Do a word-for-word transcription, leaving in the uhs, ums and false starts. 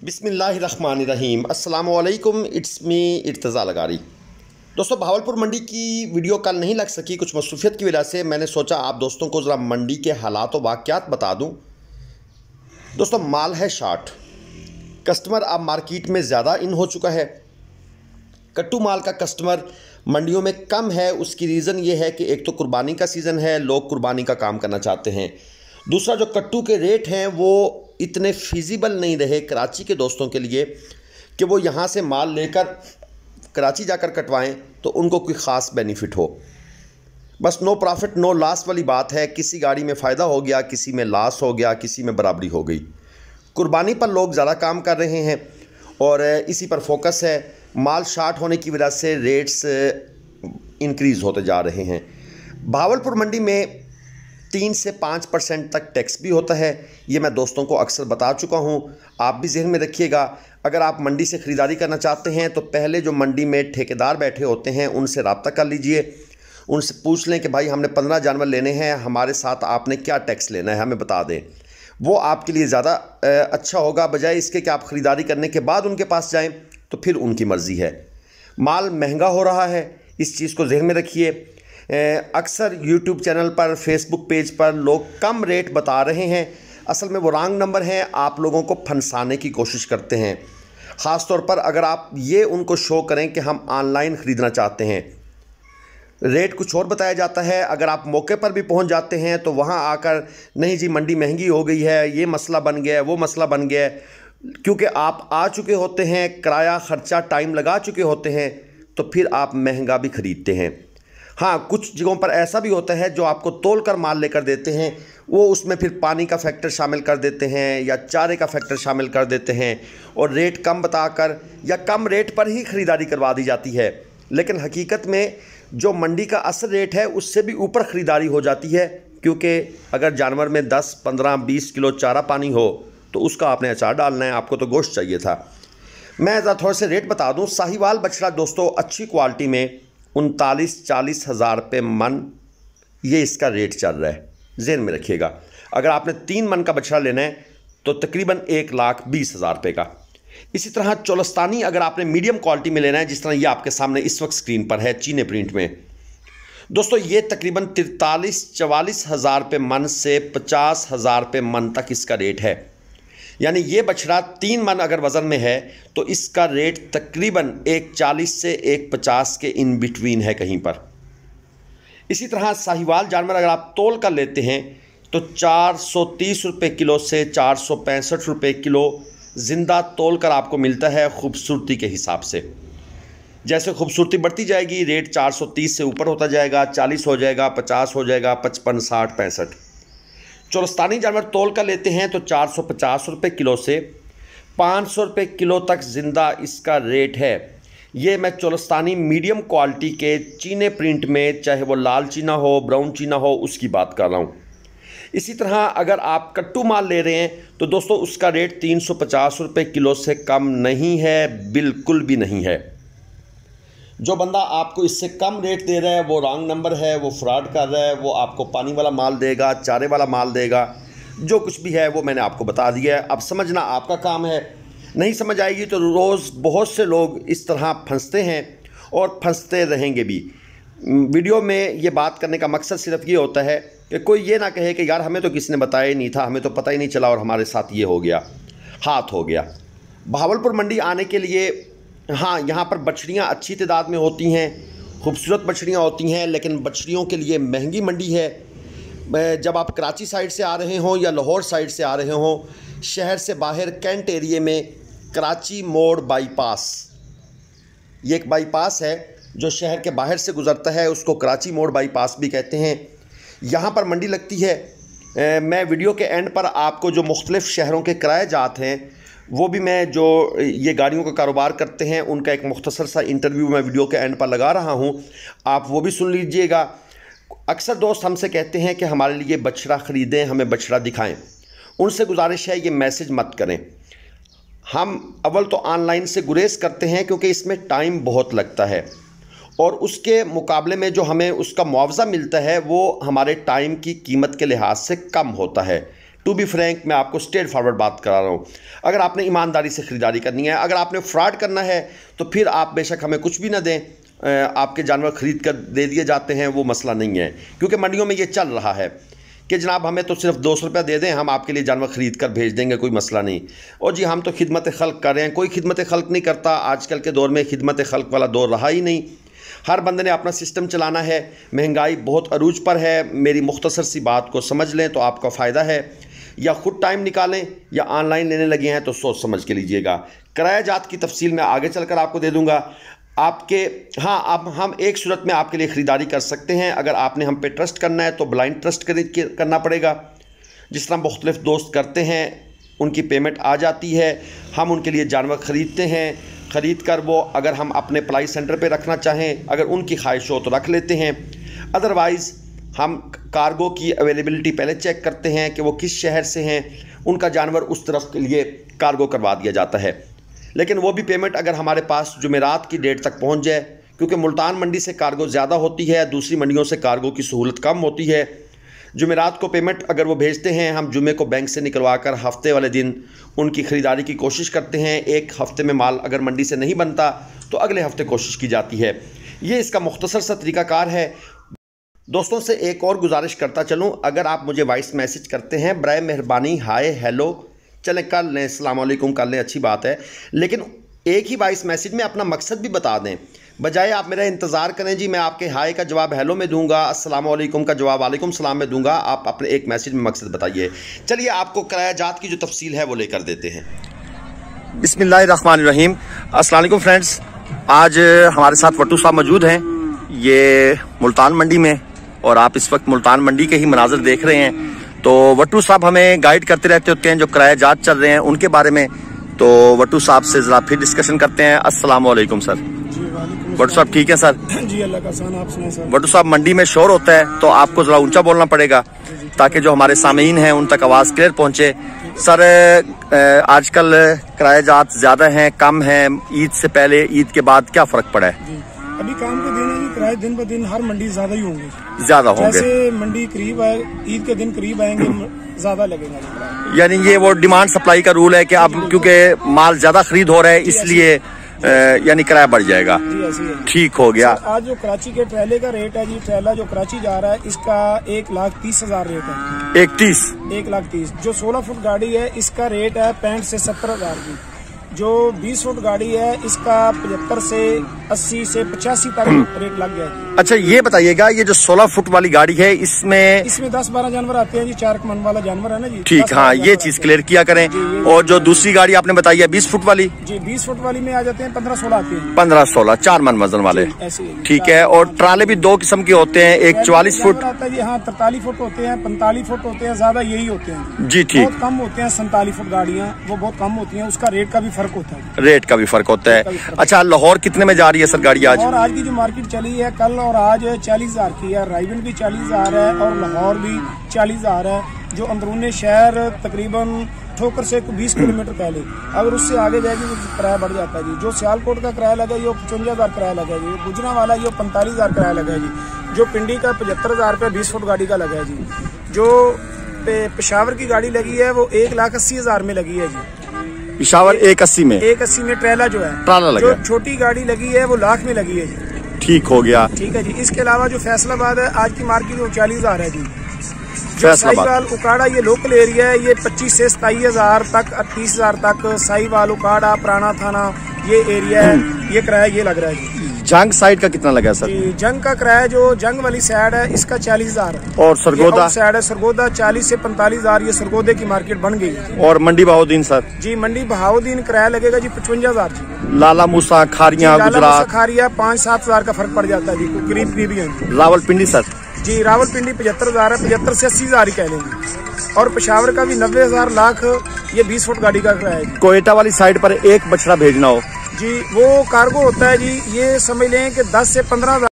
बिस्मिल्लाहिर्रहमानिर्रहीम। अस्सलाम वालेकुम, इट्स मी इर्तज़ा लगारी। दोस्तों, भावलपुर मंडी की वीडियो कल नहीं लग सकी, कुछ मसरूफियत की वजह से। मैंने सोचा आप दोस्तों को ज़रा मंडी के हालात व वाक़यात बता दूं। दोस्तों, माल है शार्ट, कस्टमर अब मार्केट में ज़्यादा इन हो चुका है। कट्टू माल का कस्टमर मंडियों में कम है। उसकी रीज़न ये है कि एक तो कुर्बानी का सीज़न है, लोग कुर्बानी का काम करना चाहते हैं। दूसरा, जो कट्टू के रेट हैं वो इतने फिजिबल नहीं रहे कराची के दोस्तों के लिए कि वो यहाँ से माल लेकर कराची जाकर कटवाएं तो उनको कोई ख़ास बेनिफिट हो। बस नो प्रॉफिट नो लॉस वाली बात है। किसी गाड़ी में फ़ायदा हो गया, किसी में लॉस हो गया, किसी में बराबरी हो गई। कुर्बानी पर लोग ज़्यादा काम कर रहे हैं और इसी पर फोकस है। माल शार्ट होने की वजह से रेट्स इंक्रीज़ होते जा रहे हैं। भावलपुर मंडी में तीन से पाँच परसेंट तक टैक्स भी होता है। ये मैं दोस्तों को अक्सर बता चुका हूँ, आप भी जहन में रखिएगा। अगर आप मंडी से ख़रीदारी करना चाहते हैं तो पहले जो मंडी में ठेकेदार बैठे होते हैं उनसे रब्ता कर लीजिए। उनसे पूछ लें कि भाई हमने पंद्रह जानवर लेने हैं, हमारे साथ आपने क्या टैक्स लेना है, हमें बता दें। वो आपके लिए ज़्यादा अच्छा होगा, बजाय इसके कि आप ख़रीदारी करने के बाद उनके पास जाएँ तो फिर उनकी मर्ज़ी है। माल महंगा हो रहा है, इस चीज़ को जहन में रखिए। अक्सर यूट्यूब चैनल पर, फेसबुक पेज पर लोग कम रेट बता रहे हैं। असल में वो रॉन्ग नंबर हैं, आप लोगों को फंसाने की कोशिश करते हैं। ख़ास तौर पर अगर आप ये उनको शो करें कि हम ऑनलाइन ख़रीदना चाहते हैं, रेट कुछ और बताया जाता है। अगर आप मौके पर भी पहुंच जाते हैं तो वहां आकर नहीं जी मंडी महंगी हो गई है, ये मसला बन गया है, वो मसला बन गया है। क्योंकि आप आ चुके होते हैं, किराया ख़र्चा टाइम लगा चुके होते हैं, तो फिर आप महंगा भी ख़रीदते हैं। हाँ, कुछ जगहों पर ऐसा भी होता है जो आपको तोल कर माल लेकर देते हैं, वो उसमें फिर पानी का फैक्टर शामिल कर देते हैं या चारे का फैक्टर शामिल कर देते हैं और रेट कम बताकर या कम रेट पर ही ख़रीदारी करवा दी जाती है। लेकिन हकीकत में जो मंडी का असल रेट है उससे भी ऊपर ख़रीदारी हो जाती है, क्योंकि अगर जानवर में दस पंद्रह बीस किलो चारा पानी हो तो उसका आपने अचार डालना है, आपको तो गोश्त चाहिए था। मैं ज़रा थोड़े से रेट बता दूँ। साहिवाल बछड़ा दोस्तों अच्छी क्वालिटी में उनतालीस चालीस हज़ार रुपये मन, ये इसका रेट चल रहा है, ज़हन में रखिएगा। अगर आपने तीन मन का बछड़ा लेना है तो तकरीबन एक लाख बीस हज़ार रुपये का। इसी तरह चोलस्तानी अगर आपने मीडियम क्वालिटी में लेना है, जिस तरह ये आपके सामने इस वक्त स्क्रीन पर है चीने प्रिंट में, दोस्तों ये तकरीबन तिरतालीस चवालीस हज़ार रुपये मन से पचास हज़ार रुपये मन तक इसका रेट है। यानी ये बछड़ा तीन मन अगर वज़न में है तो इसका रेट तकरीबन एक चालीस से एक पचास के इन बिटवीन है कहीं पर। इसी तरह साहिवाल जानवर अगर आप तोल कर लेते हैं तो चार सौ तीस रुपये किलो से चार सौ पैंसठ रुपये किलो ज़िंदा तोल कर आपको मिलता है खूबसूरती के हिसाब से। जैसे खूबसूरती बढ़ती जाएगी रेट चार सौ तीस से ऊपर होता जाएगा, चालीस हो जाएगा, पचास हो जाएगा, पचपन साठ पैंसठ। चोलस्तानी जानवर तोल कर लेते हैं तो चार सौ पचास रुपये किलो से पाँच सौ रुपये किलो तक ज़िंदा इसका रेट है। ये मैं चोलस्तानी मीडियम क्वालिटी के चीने प्रिंट में, चाहे वो लाल चीना हो ब्राउन चीना हो, उसकी बात कर रहा हूँ। इसी तरह अगर आप कट्टू माल ले रहे हैं तो दोस्तों उसका रेट तीन सौ पचास रुपये किलो से कम नहीं है, बिल्कुल भी नहीं है। जो बंदा आपको इससे कम रेट दे रहा है वो रॉन्ग नंबर है, वो फ्रॉड कर रहा है। वो आपको पानी वाला माल देगा, चारे वाला माल देगा, जो कुछ भी है वो मैंने आपको बता दिया है। अब समझना आपका काम है। नहीं समझ आएगी तो रोज़ बहुत से लोग इस तरह फंसते हैं और फंसते रहेंगे भी। वीडियो में ये बात करने का मकसद सिर्फ ये होता है कि कोई ये ना कहे कि यार हमें तो किसी ने बताया ही नहीं था, हमें तो पता ही नहीं चला और हमारे साथ ये हो गया, हाथ हो गया। भावलपुर मंडी आने के लिए, हाँ, यहाँ पर बछड़ियाँ अच्छी तादाद में होती हैं, खूबसूरत बछड़ियाँ होती हैं, लेकिन बछड़ियों के लिए महंगी मंडी है। जब आप कराची साइड से आ रहे हों या लाहौर साइड से आ रहे हों, शहर से बाहर कैंट एरिए में कराची मोड़ बाईपास, ये एक बाईपास है जो शहर के बाहर से गुज़रता है, उसको कराची मोड़ बाईपास भी कहते हैं। यहाँ पर मंडी लगती है। मैं वीडियो के एंड पर आपको जो मुख्तलिफ़ शहरों के किराए जात हैं वो भी, मैं जो ये गाड़ियों का कारोबार करते हैं उनका एक मुख्तसर सा इंटरव्यू मैं वीडियो के एंड पर लगा रहा हूँ, आप वो भी सुन लीजिएगा। अक्सर दोस्त हमसे कहते हैं कि हमारे लिए बछड़ा ख़रीदें, हमें बछड़ा दिखाएं। उनसे गुजारिश है ये मैसेज मत करें। हम अव्वल तो ऑनलाइन से गुरेज करते हैं क्योंकि इसमें टाइम बहुत लगता है और उसके मुकाबले में जो हमें उसका मुआवजा मिलता है वो हमारे टाइम की कीमत के लिहाज से कम होता है। टू बी फ्रैंक, मैं आपको स्ट्रेट फॉरवर्ड बात करा रहा हूँ। अगर आपने ईमानदारी से ख़रीदारी करनी है, अगर आपने फ्रॉड करना है तो फिर आप बेशक हमें कुछ भी ना दें, आपके जानवर ख़रीद कर दे दिए जाते हैं, वो मसला नहीं है। क्योंकि मंडियों में ये चल रहा है कि जनाब हमें तो सिर्फ दो सौ रुपये दे दें, हम आपके लिए जानवर ख़रीद कर भेज देंगे, कोई मसला नहीं। और जी हम तो खिदमत खल्क कर रहे हैं, कोई खिदमत खल्क नहीं करता। आजकल के दौर में खिदमत खल्क वाला दौर रहा ही नहीं। हर बंदे ने अपना सिस्टम चलाना है। महंगाई बहुत अरूज पर है। मेरी मुख्तसर सी बात को समझ लें तो आपका फ़ायदा है। या ख़ुद टाइम निकालें या ऑनलाइन लेने लगे हैं तो सोच समझ के लीजिएगा। किराया जात की तफसील मैं आगे चलकर आपको दे दूंगा। आपके हाँ अब हम एक सूरत में आपके लिए ख़रीदारी कर सकते हैं। अगर आपने हम पे ट्रस्ट करना है तो ब्लाइंड ट्रस्ट करना पड़ेगा। जिस तरह मुख्तलिफ दोस्त करते हैं, उनकी पेमेंट आ जाती है, हम उनके लिए जानवर ख़रीदते हैं। ख़रीद कर वो अगर हम अपने पलाई सेंटर पे रखना चाहें, अगर उनकी ख्वाहिश हो तो रख लेते हैं। अदरवाइज़ हम कार्गो की अवेलेबिलिटी पहले चेक करते हैं कि वो किस शहर से हैं, उनका जानवर उस तरफ के लिए कार्गो करवा दिया जाता है। लेकिन वो भी पेमेंट अगर हमारे पास जुमेरात की डेट तक पहुंच जाए, क्योंकि मुल्तान मंडी से कार्गो ज़्यादा होती है, दूसरी मंडियों से कार्गो की सहूलत कम होती है। जुमेरात को पेमेंट अगर वो भेजते हैं, हम जुमे को बैंक से निकलवा कर हफ्ते वाले दिन उनकी ख़रीदारी की कोशिश करते हैं। एक हफ़्ते में माल अगर मंडी से नहीं बनता तो अगले हफ्ते कोशिश की जाती है। ये इसका मुख्तसर सा तरीक़ाकार है। दोस्तों से एक और गुजारिश करता चलूँ, अगर आप मुझे वॉइस मैसेज करते हैं बराए मेहरबानी हाय हेलो चलें कर लें, अस्सलाम वालेकुम कर लें, अच्छी बात है। लेकिन एक ही वॉइस मैसेज में अपना मकसद भी बता दें, बजाय आप मेरा इंतज़ार करें जी मैं आपके हाय का जवाब हेलो में दूंगा, अस्सलाम वालेकुम का जवाब वालेकुम सलाम में दूंगा। आप अपने एक मैसेज में मकसद बताइए। चलिए आपको किराया जात की जो तफसील है वो लेकर देते हैं। बिस्मिल्लाहिर्रहमानिर्रहीम। अस्सलाम वालेकुम फ्रेंड्स, आज हमारे साथ वट्टू साहब मौजूद हैं। ये मुल्तान मंडी में, और आप इस वक्त मुल्तान मंडी के ही मनाज़र देख रहे हैं। तो वट्टू साहब हमें गाइड करते रहते होते हैं जो किराया जात चल रहे हैं उनके बारे में। तो वट्टू साहब से ज़रा फिर डिस्कशन करते हैं। अस्सलाम वालेकुम सर। वट्टू साहब ठीक है सर? जी अल्लाह का सहना, आप सुनाएं सर। वट्टू साहब मंडी में शोर होता है तो आपको ज़रा ऊंचा बोलना पड़ेगा ताकि जो हमारे सामीन हैं उन तक आवाज़ क्लियर पहुँचे। सर आजकल किराया जात ज़्यादा हैं कम हैं, ईद से पहले ईद के बाद क्या फ़र्क पड़ा है? अभी काम के दिन है जी, किराए दिन ब दिन हर मंडी ज्यादा ही होंगे। ज्यादा होंगे, जैसे मंडी करीब आए, ईद के दिन करीब आएंगे, ज्यादा लगेगा। यानी ये वो डिमांड सप्लाई का रूल है कि अब क्योंकि माल ज्यादा खरीद हो रहा है इसलिए यानी किराया बढ़ जाएगा। ठीक हो गया। आज जो कराची के ट्रेले का रेट है जी, ट्रेला जो कराची जा रहा है इसका एक लाख तीस हजार रेट है। एक तीस एक लाख तीस। जो सोलह फुट गाड़ी है इसका रेट है पैंठ से सत्तर हजार की। जो बीस फुट गाड़ी है इसका पचहत्तर से अस्सी से पचासी तक रेट लग गया जी। अच्छा ये बताइएगा, ये जो सोलह फुट वाली गाड़ी है इसमें इसमें दस बारह जानवर आते हैं जी, चार मन वाला जानवर है ना जी। ठीक, हाँ ये चीज क्लियर किया करें। और जो दूसरी गाड़ी आपने बताई है बीस फुट वाली जी, बीस फुट वाली में आ जाते हैं पंद्रह सोलह आते हैं। पंद्रह सोलह चार मन वजन वाले, ठीक है। और ट्राले भी दो किस्म के होते हैं, एक चौवालीस फुट आता है जी, हाँ तरतालीस फुट होते हैं, पैंतालीस फुट होते हैं, ज्यादा यही होते हैं जी। ठीक, बहुत कम होते हैं सैंतालीस फुट गाड़ियाँ, वो बहुत कम होती है, उसका रेट का भी फर्क होता है। रेट का भी फर्क होता है। अच्छा लाहौर कितने में जा रही है सर गाड़ी आज? और आज की जो मार्केट चली है कल और आज चालीस हजार की है, रायबन भी चालीस हजार है और लाहौर भी चालीस हजार है। जो अंदरूनी शहर तकरीबन ठोकर से बीस किलोमीटर पहले, अगर उससे आगे जाएगी तो किराया बढ़ जाता है जी। जो सियालकोट का किराया लगा ये पचवंजा हजार किराया लगा जी, गुजरा वाला ये पैंतालीस हजार किराया लगा जी। जो पिंडी का पचहत्तर हजार रुपये बीस फुट गाड़ी का लगा है जी। जो पेशावर की गाड़ी लगी है वो एक लाख अस्सी हजार में लगी है जी। पिशावर एक अस्सी में, एक अस्सी में ट्रेला जो है ट्राला लगा। जो छोटी गाड़ी लगी है वो लाख में लगी है जी। ठीक हो गया, ठीक है जी। इसके अलावा जो फैसलाबाद है आज की मार्केट वो चालीस हजार है जी। जो साहिवाल उकाड़ा ये लोकल एरिया है ये पच्चीस से सताईस हजार तक तीस हजार तक साहिवाल उकाड़ा पुराना थाना ये एरिया है, ये किराया ये लग रहा है जी। जंग साइड का कितना लगा सर? जंग का किराया जो जंग वाली साइड है इसका चालीस हजार है। और सरगोदा साइड है सरगोदा चालीस से पैंतालीस हजार, ये सरगोदे की मार्केट बन गई है। और मंडी बहाउद्दीन सर जी, मंडी बहाउद्दीन किराया लगेगा जी पचवंजा हजार जी। लाला मूसा खारिया गुजरात खारिया पाँच सात हजार का फर्क पड़ जाता है जी, करीब करीब है। रावलपिंडी सर जी, रावलपिंडी पचहत्तर हजार है, पचहत्तर से अस्सी हजार ही कह लेंगे। और पेशावर का भी नब्बे हजार लाख, ये बीस फुट गाड़ी का किराया है। कोयटा वाली साइड पर एक बछड़ा भेजना हो जी, वो कार्गो होता है जी, ये समझ लें कि दस से पंद्रह